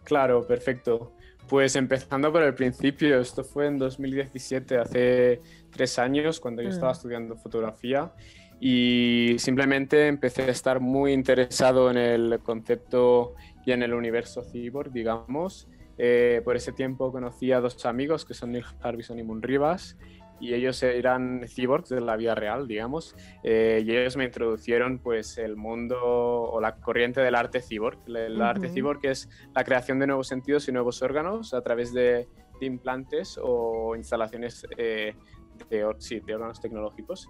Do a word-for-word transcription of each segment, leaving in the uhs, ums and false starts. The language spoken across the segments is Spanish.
Claro, perfecto. Pues empezando por el principio, esto fue en dos mil diecisiete, hace tres años, cuando yo estaba Mm. estudiando fotografía, y simplemente empecé a estar muy interesado en el concepto y en el universo cyborg, digamos. Eh, por ese tiempo conocí a dos amigos que son Neil Harbison y Moon Rivas, y ellos eran cyborgs de la vida real, digamos. Eh, y ellos me introducieron pues el mundo o la corriente del arte cyborg. El arte Ujú. cyborg es la creación de nuevos sentidos y nuevos órganos a través de, de implantes o instalaciones eh, de, sí, de órganos tecnológicos.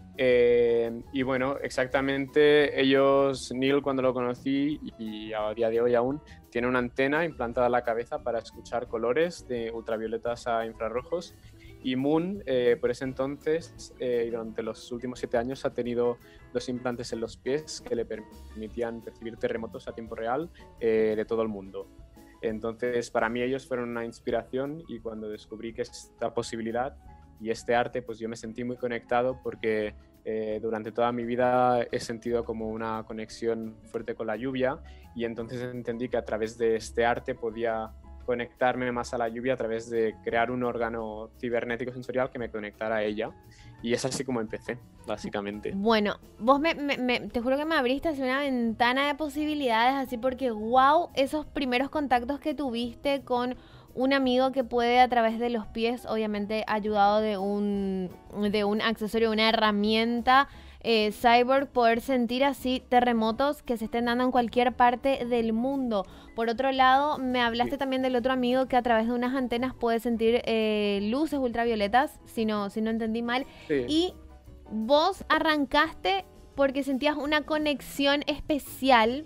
Eh, y bueno, exactamente ellos, Neil cuando lo conocí y a día de hoy aún, tiene una antena implantada en la cabeza para escuchar colores de ultravioletas a infrarrojos. Y Moon, eh, por ese entonces, eh, durante los últimos siete años, ha tenido dos implantes en los pies que le permitían percibir terremotos a tiempo real eh, de todo el mundo. Entonces, para mí ellos fueron una inspiración, y cuando descubrí que esta posibilidad y este arte, pues yo me sentí muy conectado porque eh, durante toda mi vida he sentido como una conexión fuerte con la lluvia, y entonces entendí que a través de este arte podía conectarme más a la lluvia a través de crear un órgano cibernético sensorial que me conectara a ella. Y es así como empecé, básicamente. Bueno, vos me, me- me- te juro que me abriste así una ventana de posibilidades, así porque wow, esos primeros contactos que tuviste con un amigo que puede a través de los pies, obviamente ayudado de un, de un accesorio, una herramienta eh, cyborg, poder sentir así terremotos que se estén dando en cualquier parte del mundo. Por otro lado, me hablaste Sí, también del otro amigo que a través de unas antenas puede sentir eh, luces ultravioletas, si no, si no entendí mal. sí. Y vos arrancaste porque sentías una conexión especial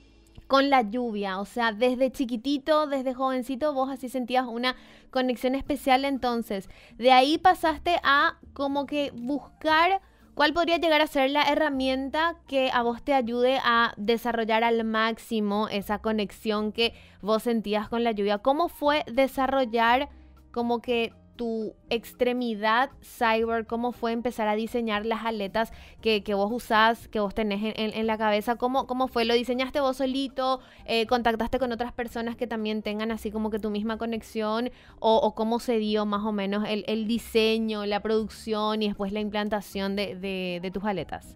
con la lluvia, o sea, desde chiquitito, desde jovencito, vos así sentías una conexión especial. Entonces, de ahí pasaste a como que buscar cuál podría llegar a ser la herramienta que a vos te ayude a desarrollar al máximo esa conexión que vos sentías con la lluvia. ¿Cómo fue desarrollar como que tu extremidad cyber? ¿Cómo fue empezar a diseñar las aletas que, que vos usás, que vos tenés en, en- en la cabeza? ¿Cómo, ¿Cómo fue? ¿Lo diseñaste vos solito? Eh, ¿contactaste con otras personas que también tengan así como que tu misma conexión? ¿O, o cómo se dio más o menos el, el diseño, la producción y después la implantación de, de- de tus aletas?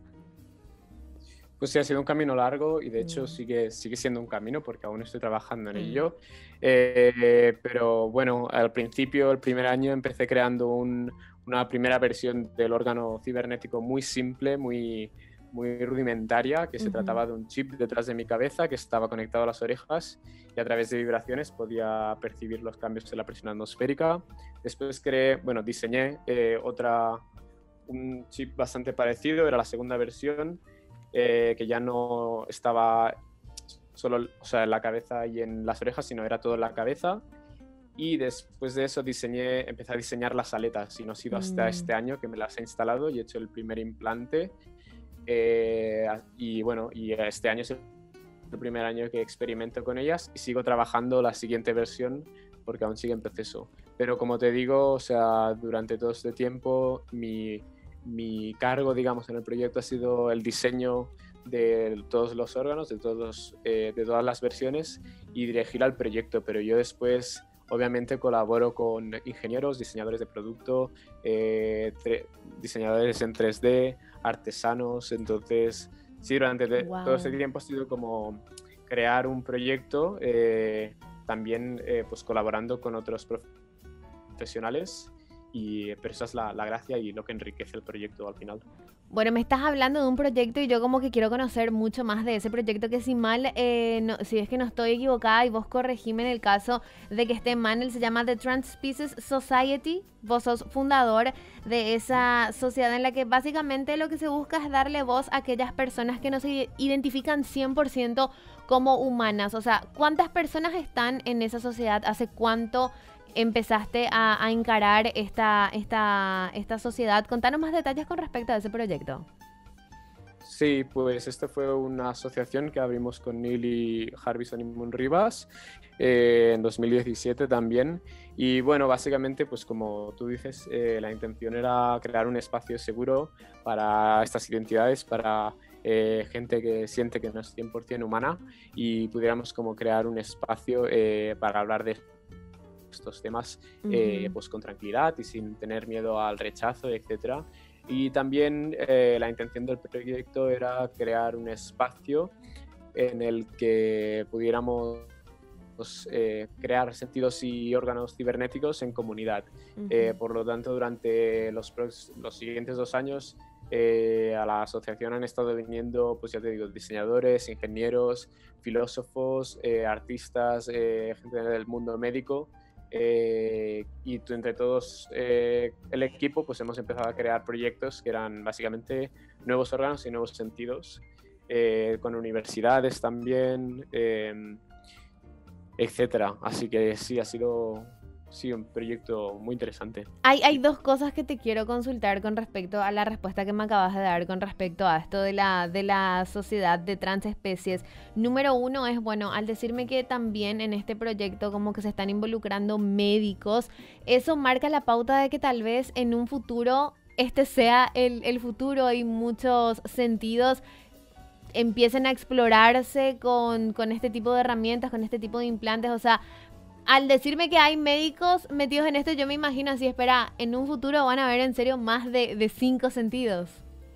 Pues sí, ha sido un camino largo, y de hecho Mm, sigue, sigue siendo un camino porque aún estoy trabajando en mm, ello. Eh, pero bueno, al principio, el primer año, empecé creando un- una primera versión del órgano cibernético muy simple, muy, muy rudimentaria, que se ujú. trataba de un chip detrás de mi cabeza que estaba conectado a las orejas, y a través de vibraciones podía percibir los cambios de la presión atmosférica. Después creé, bueno, diseñé eh, otra, un chip bastante parecido, era la segunda versión, eh, que ya no estaba solo, o sea, en la cabeza y en las orejas, sino era todo en la cabeza. Y después de eso diseñé, empecé a diseñar las aletas, y no ha sido hasta Mm. este año que me las he instalado y he hecho el primer implante. Eh, y bueno, y este año es el primer año que experimento con ellas, y sigo trabajando la siguiente versión porque aún sigue en proceso. Pero como te digo, o sea, durante todo este tiempo mi, mi cargo, digamos, en el proyecto ha sido el diseño de todos los órganos, de, todos, eh, de todas las versiones, y dirigir al proyecto. Pero yo después, obviamente, colaboro con ingenieros, diseñadores de producto, eh, diseñadores en tres D, artesanos. Entonces, sí, durante de, todo este Wow. tiempo ha sido como crear un proyecto, eh, también eh, pues colaborando con otros profesionales, y, pero esa es la, la gracia y lo que enriquece el proyecto al final. Bueno, me estás hablando de un proyecto y yo como que quiero conocer mucho más de ese proyecto, que si mal, eh, no- si es que no estoy equivocada y vos corregime en el caso de que esté mal, él se llama The Transspecies Society. Vos sos fundador de esa sociedad en la que básicamente lo que se busca es darle voz a aquellas personas que no se identifican cien por ciento como humanas. O sea, ¿cuántas personas están en esa sociedad? ¿Hace cuánto empezaste a, a encarar esta, esta, esta sociedad? Contanos más detalles con respecto a ese proyecto. Sí, pues esta fue una asociación que abrimos con Neil y Harbison y Moon Rivas eh, en dos mil diecisiete también. Y bueno, básicamente, pues como tú dices, eh, la intención era crear un espacio seguro para estas identidades, para eh, gente que siente que no es cien por ciento humana y pudiéramos como crear un espacio eh, para hablar de estos temas eh, Ujú. pues con tranquilidad y sin tener miedo al rechazo, etcétera. Y también eh, la intención del proyecto era crear un espacio en el que pudiéramos pues, eh, crear sentidos y órganos cibernéticos en comunidad. Eh, Ujú. por lo tanto, durante los, prox- los siguientes dos años eh, a la asociación han estado viniendo, pues ya te digo, diseñadores, ingenieros, filósofos, eh, artistas, eh, gente del mundo médico. Eh, y tú, entre todos eh, el equipo pues hemos empezado a crear proyectos que eran básicamente nuevos órganos y nuevos sentidos, eh, con universidades también, eh, etcétera. Así que sí, ha sido sí, un proyecto muy interesante. Hay, hay Sí. dos cosas que te quiero consultar con respecto a la respuesta que me acabas de dar con respecto a esto de la, de la sociedad de transespecies. Número uno es, bueno, al decirme que también en este proyecto como que se están involucrando médicos, eso marca la pauta de que tal vez en un futuro este sea el, el futuro y muchos sentidos empiecen a explorarse con, con este tipo de herramientas, con este tipo de implantes. O sea, al decirme que hay médicos metidos en esto, yo me imagino así, espera, en un futuro van a haber en serio más de, de cinco sentidos.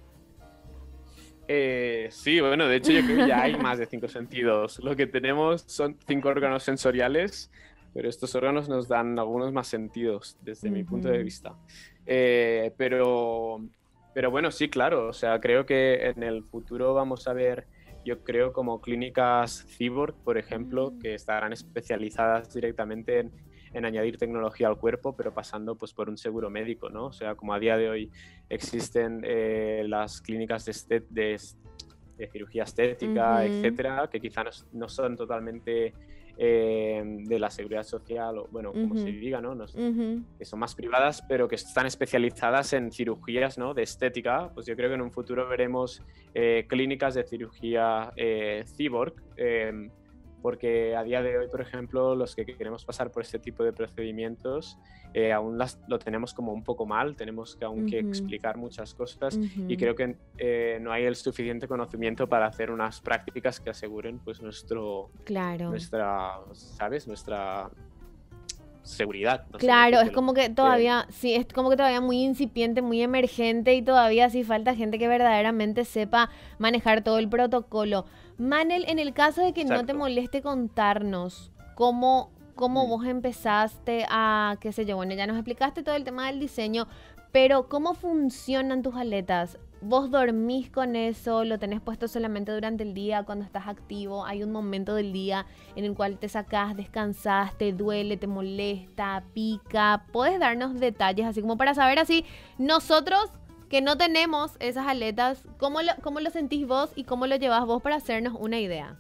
Eh, sí, bueno, de hecho yo creo que ya hay más de cinco sentidos. Lo que tenemos son cinco órganos sensoriales, pero estos órganos nos dan algunos más sentidos desde mi punto de Ujú. vista. Eh, pero, pero bueno, sí, claro, o sea, creo que en el futuro vamos a ver, yo creo, como clínicas cyborg, por ejemplo, Mm. que estarán especializadas directamente en, en añadir tecnología al cuerpo, pero pasando pues por un seguro médico, ¿no? O sea, como a día de hoy existen eh, las clínicas de, estet de, de, cirugía estética, Ujú. etcétera, que quizá no, no son totalmente eh, de la seguridad social, o bueno, como se Ujú. diga, ¿no? No, Ujú. que son más privadas, pero que están especializadas en cirugías, ¿no? De estética. Pues yo creo que en un futuro veremos eh, clínicas de cirugía eh, cyborg, eh, porque a día de hoy, por ejemplo, los que queremos pasar por este tipo de procedimientos, eh, aún las, lo tenemos como un poco mal, tenemos que aún que Ujú. explicar muchas cosas y Ujú. creo que eh, no hay el suficiente conocimiento para hacer unas prácticas que aseguren pues nuestro, Claro. nuestra, ¿sabes? Nuestra seguridad, no sé cómo Claro, es decírtelo. como que Eh, todavía, sí, es como que todavía muy incipiente, muy emergente y todavía sí falta gente que verdaderamente sepa manejar todo el protocolo. Manel, en el caso de que no te exacto. moleste contarnos cómo, cómo Mm. vos empezaste a, qué sé yo, bueno, ya nos explicaste todo el tema del diseño, pero ¿cómo funcionan tus aletas? ¿Vos dormís con eso? ¿Lo tenés puesto solamente durante el día cuando estás activo? ¿Hay un momento del día en el cual te sacás, descansás, te duele, te molesta, pica? ¿Puedes darnos detalles así como para saber así nosotros que no tenemos esas aletas, cómo lo, cómo lo sentís vos y cómo lo llevas vos para hacernos una idea?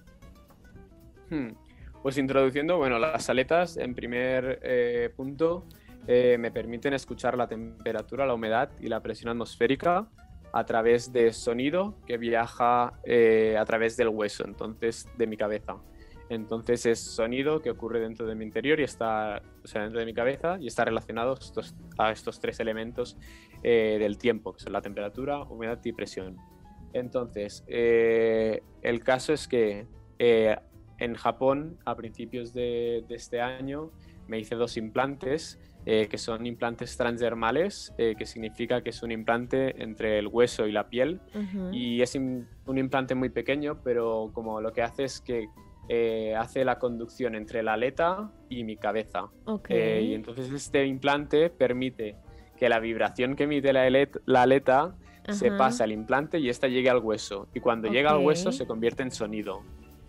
Hmm. Pues introduciendo, bueno, las aletas en primer eh, punto eh, me permiten escuchar la temperatura, la humedad y la presión atmosférica a través de sonido que viaja eh, a través del hueso, entonces de mi cabeza. Entonces es sonido que ocurre dentro de mi interior y está, o sea, dentro de mi cabeza y está relacionado estos, a estos tres elementos eh, del tiempo, que son la temperatura, humedad y presión. Entonces, eh, el caso es que eh, en Japón, a principios de, de este año, me hice dos implantes, eh, que son implantes transdermales, eh, que significa que es un implante entre el hueso y la piel. Ujú. Y es un implante muy pequeño, pero como lo que hace es que eh, hace la conducción entre la aleta y mi cabeza. Ok. Eh, y entonces este implante permite que la vibración que emite la, alet la aleta se Ajá. pasa al implante y esta llegue al hueso. Y cuando llega Ok. al hueso se convierte en sonido.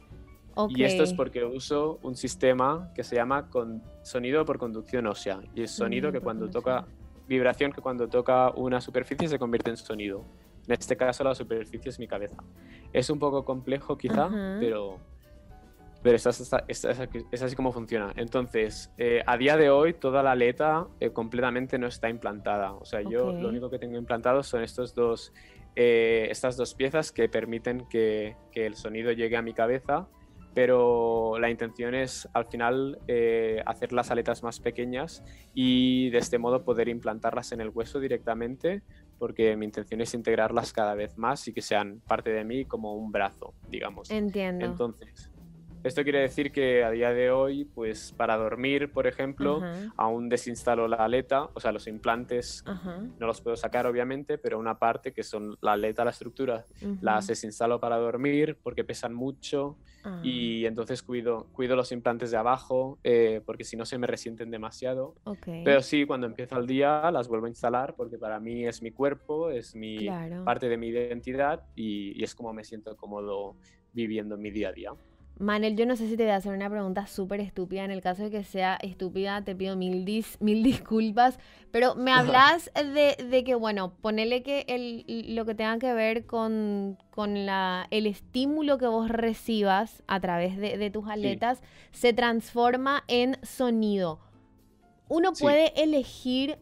Ok. Y esto es porque uso un sistema que se llama con sonido por conducción ósea. Y es sonido Sonido que por cuando conducción. toca, vibración que cuando toca una superficie se convierte en sonido. En este caso la superficie es mi cabeza. Es un poco complejo quizá, Ajá. pero, pero esta, esta- esta- esta- es así como funciona. Entonces, eh, a día de hoy toda la aleta eh, completamente no está implantada. O sea, Ok. yo lo único que tengo implantado son estos dos, eh, estas dos piezas que permiten que, que el sonido llegue a mi cabeza, pero la intención es al final eh, hacer las aletas más pequeñas y de este modo poder implantarlas en el hueso directamente porque mi intención es integrarlas cada vez más y que sean parte de mí como un brazo, digamos. Entiendo. Entonces, esto quiere decir que a día de hoy, pues para dormir, por ejemplo, Ajá. aún desinstalo la aleta, o sea, los implantes Ajá. no los puedo sacar obviamente, pero una parte que son la aleta, la estructura, Ujú. las desinstalo para dormir porque pesan mucho Ah, y entonces cuido, cuido los implantes de abajo eh, porque si no se me resienten demasiado. ok. Pero sí, cuando empiezo el día las vuelvo a instalar porque para mí es mi cuerpo, es mi Claro. parte de mi identidad y, y es como me siento cómodo viviendo mi día a día. Manel, yo no sé si te voy a hacer una pregunta súper estúpida. En el caso de que sea estúpida, te pido mil, dis- mil disculpas. Pero me hablas de, de que, bueno, ponele que el, lo que tenga que ver con, con la, el estímulo que vos recibas a través de, de tus Sí, aletas se transforma en sonido. Uno sí, puede elegir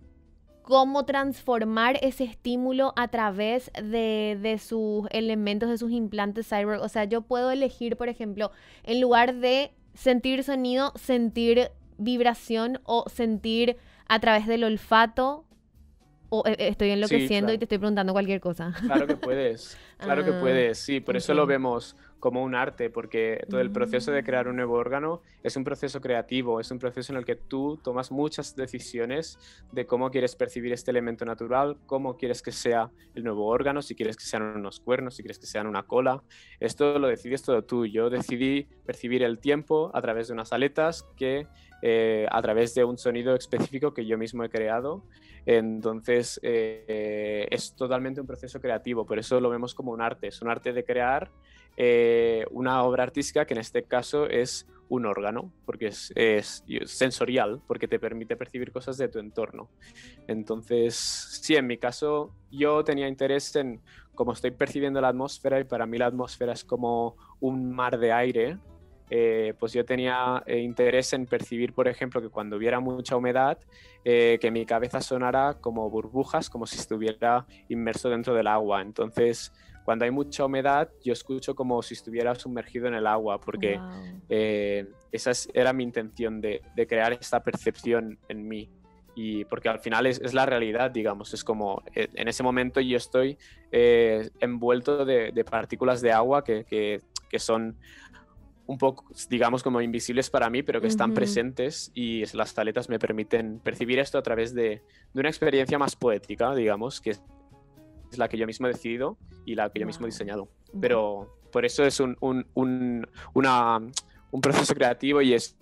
cómo transformar ese estímulo a través de, de sus elementos, de sus implantes cyborg. O sea, yo puedo elegir, por ejemplo, en lugar de sentir sonido, sentir vibración o sentir a través del olfato. O eh, estoy sí, enloqueciendo y te claro. estoy preguntando cualquier cosa. Claro que puedes, claro que Ah, puedes, sí, por eso lo ok. vemos como un arte, porque todo el proceso de crear un Mm, nuevo órgano es un proceso creativo, es un proceso en el que tú tomas muchas decisiones de cómo quieres percibir este elemento natural, cómo quieres que sea el nuevo órgano, si quieres que sean unos cuernos, si quieres que sean una cola. Esto lo decides todo tú. Yo decidí percibir el tiempo a través de unas aletas que eh, a través de un sonido específico que yo mismo he creado. Entonces, eh, es totalmente un proceso creativo, por eso lo vemos como un arte, es un arte de crear eh, una obra artística que en este caso es un órgano, porque es, es sensorial, porque te permite percibir cosas de tu entorno. Entonces, sí, en mi caso yo tenía interés en cómo estoy percibiendo la atmósfera y para mí la atmósfera es como un mar de aire. Eh, pues yo tenía eh, interés en percibir, por ejemplo, que cuando hubiera mucha humedad, eh, que mi cabeza sonara como burbujas, como si estuviera inmerso dentro del agua. Entonces, cuando hay mucha humedad, yo escucho como si estuviera sumergido en el agua, porque wow. eh, esa es- era mi intención de, de crear esta percepción en mí. Y porque al final es, es la realidad, digamos, es como eh, en ese momento yo estoy eh, envuelto de, de partículas de agua que, que, que son un poco, digamos, como invisibles para mí, pero que están Ujú. presentes y es- las aletas me permiten percibir esto a través de, de una experiencia más poética, digamos, que es la que yo mismo he decidido y la que yo mismo he Wow. diseñado. Bu- Pero por eso es un, un, un, una, un proceso creativo y es,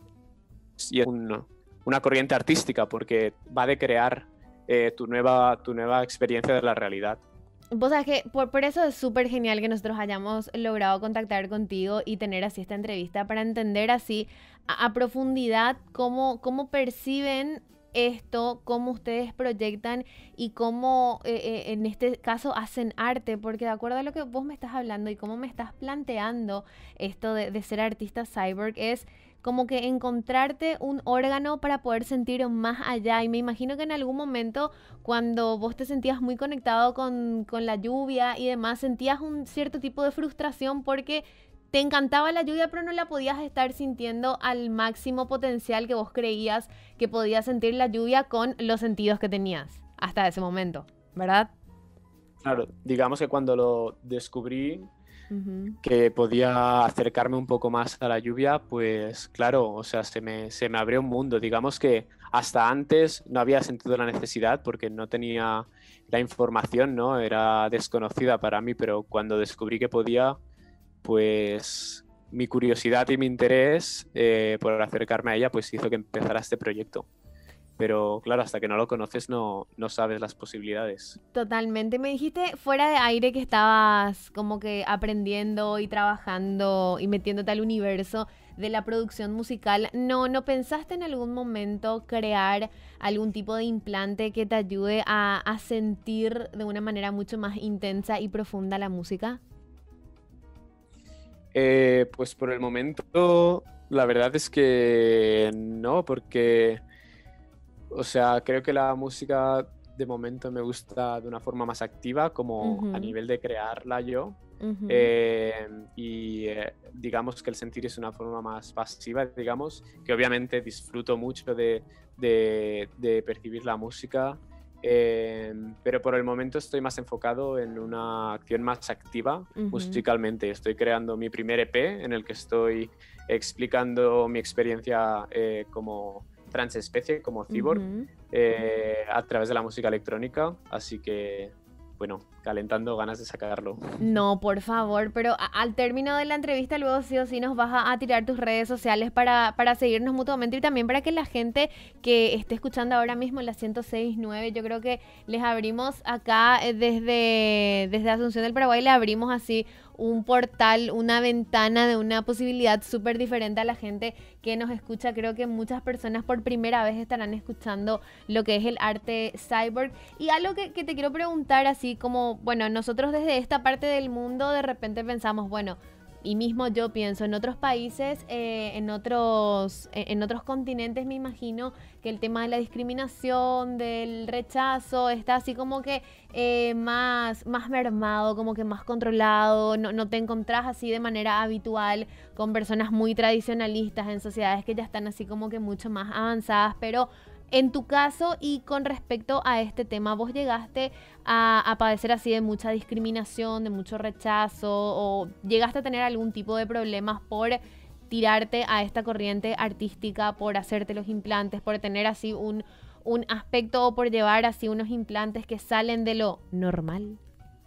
y es un, una corriente artística porque va de crear eh, tu, nueva, tu nueva experiencia de la realidad. Vos sabés que por, por eso es súper genial que nosotros hayamos logrado contactar contigo y tener así esta entrevista para entender así a, a profundidad cómo, cómo perciben esto, cómo ustedes proyectan y cómo eh, eh, en este caso hacen arte, porque de acuerdo a lo que vos me estás hablando y cómo me estás planteando esto de, de ser artista cyborg es como que encontrarte un órgano para poder sentir más allá y me imagino que en algún momento cuando vos te sentías muy conectado con, con la lluvia y demás, sentías un cierto tipo de frustración porque te encantaba la lluvia, pero no la podías estar sintiendo al máximo potencial que vos creías que podías sentir la lluvia con los sentidos que tenías hasta ese momento, ¿verdad? Claro, digamos que cuando lo descubrí Ujú. que podía acercarme un poco más a la lluvia, pues claro, o sea, se me, se me abrió un mundo. Digamos que hasta antes no había sentido la necesidad porque no tenía la información, ¿no? Era desconocida para mí, pero cuando descubrí que podía, pues mi curiosidad y mi interés eh, por acercarme a ella, pues hizo que empezara este proyecto. Pero claro, hasta que no lo conoces no, no sabes las posibilidades. Totalmente. Me dijiste fuera de aire que estabas como que aprendiendo y trabajando y metiéndote al universo de la producción musical. No, ¿no pensaste en algún momento crear algún tipo de implante que te ayude a, a sentir de una manera mucho más intensa y profunda la música? Eh, pues por el momento, la verdad es que no, porque, o sea, creo que la música de momento me gusta de una forma más activa, como a Ujú, nivel de crearla yo. ujú. Eh, y eh, digamos que el sentir es una forma más pasiva, digamos, que obviamente disfruto mucho de, de- de percibir la música, Eh, pero por el momento estoy más enfocado en una acción más activa Ujú. musicalmente. Estoy creando mi primer E P en el que estoy explicando mi experiencia eh, como transespecie, como cyborg, Ujú. eh, a través de la música electrónica. Así que, bueno, calentando ganas de sacarlo. No, por favor, pero a- al término de la entrevista luego sí o sí nos vas a, a tirar tus redes sociales para, para seguirnos mutuamente y también para que la gente que esté escuchando ahora mismo la ciento seis punto nueve, yo creo que les abrimos acá eh, desde, desde Asunción del Paraguay, le abrimos así un portal, una ventana de una posibilidad súper diferente a la gente que nos escucha. Creo que muchas personas por primera vez estarán escuchando lo que es el arte cyborg. Y algo que, que te quiero preguntar, así como, bueno, nosotros desde esta parte del mundo de repente pensamos, bueno, y mismo yo pienso, en otros países, eh, en otros, eh, en otros continentes me imagino que el tema de la discriminación, del rechazo, está así como que eh, más, más mermado, como que más controlado, no, no te encontrás así de manera habitual con personas muy tradicionalistas en sociedades que ya están así como que mucho más avanzadas, pero en tu caso y con respecto a este tema, ¿vos llegaste a, a padecer así de mucha discriminación, de mucho rechazo o llegaste a tener algún tipo de problemas por tirarte a esta corriente artística, por hacerte los implantes, por tener así un, un aspecto o por llevar así unos implantes que salen de lo normal?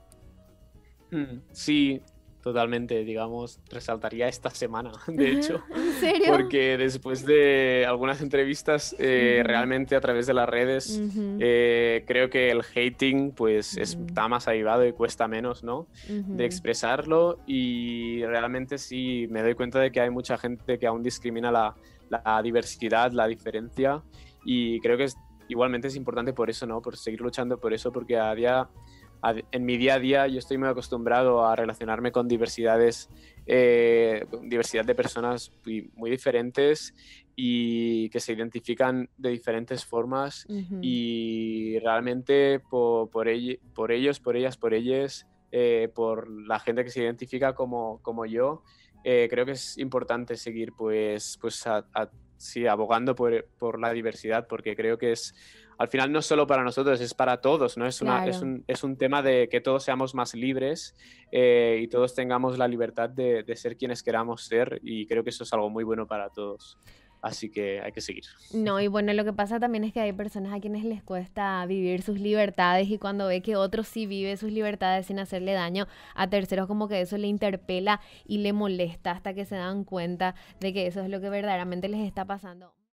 Mm, Sí, totalmente, digamos, resaltaría esta semana, de hecho, ¿En serio? porque después de algunas entrevistas, eh, Ujú, realmente a través de las redes, ujú, eh, creo que el hating pues ujú, está más avivado y cuesta menos, ¿no? De ujú. expresarlo y realmente sí me doy cuenta de que hay mucha gente que aún discrimina la, la diversidad, la diferencia y creo que es, igualmente es importante por eso, ¿no? Por seguir luchando por eso, porque a día a- en mi día a día yo estoy muy acostumbrado a relacionarme con diversidades, eh, con diversidad de personas muy, muy diferentes y que se identifican de diferentes formas Ujú. y realmente por, por, ell- por ellos, por ellas, por ellas, eh, por la gente que se identifica como, como yo, eh, creo que es importante seguir pues, pues a- a- sí, abogando por, por la diversidad porque creo que es al final no es solo para nosotros, es para todos, ¿no? Es, una, es, Claro. un, es un tema de que todos seamos más libres eh, y todos tengamos la libertad de, de ser quienes queramos ser y creo que eso es algo muy bueno para todos. Así que hay que seguir. No, y bueno, lo que pasa también es que hay personas a quienes les cuesta vivir sus libertades y cuando ve que otros sí vive sus libertades sin hacerle daño a terceros, como que eso le interpela y le molesta hasta que se dan cuenta de que eso es lo que verdaderamente les está pasando.